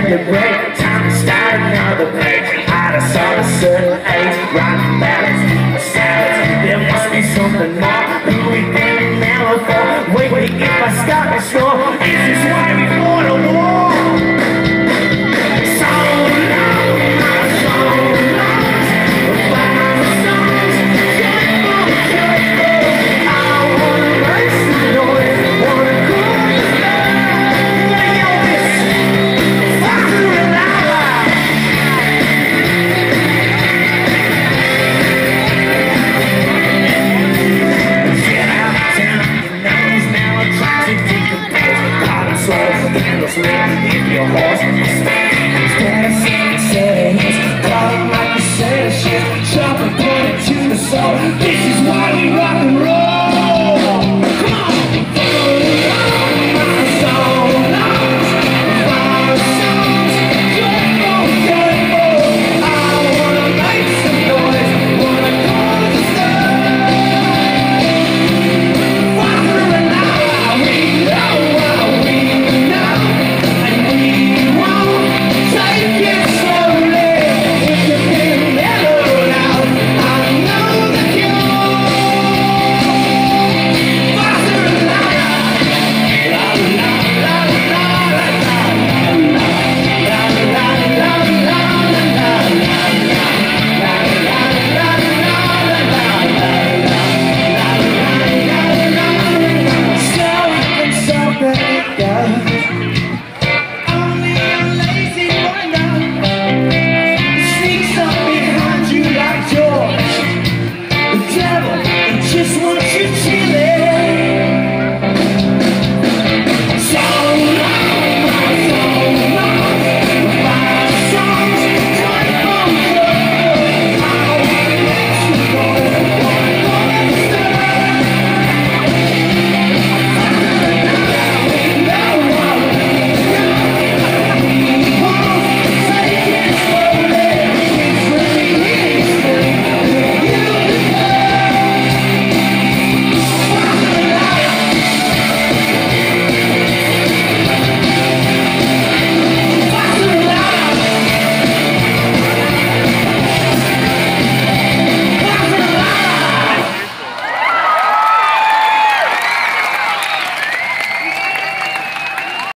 and the break. Time to start another page. Out of some a certain age, right balance, salads. There must be something more. Who we getting now for? Wait, if I start to snore, is this why we fought a war? So long, so long. Five songs, joyful, joyful. I wanna race the noise, wanna cool the love. Lay on this, faster and louder. Get out of town, your nose now I'm trying to decompose. Caught and slow, candles lit, if your horse is